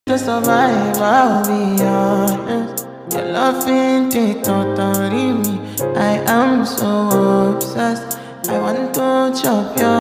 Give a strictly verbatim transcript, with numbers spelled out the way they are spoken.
to survive, I'll be honest. Your love ain't it totally me. I am so obsessed. I want to chop your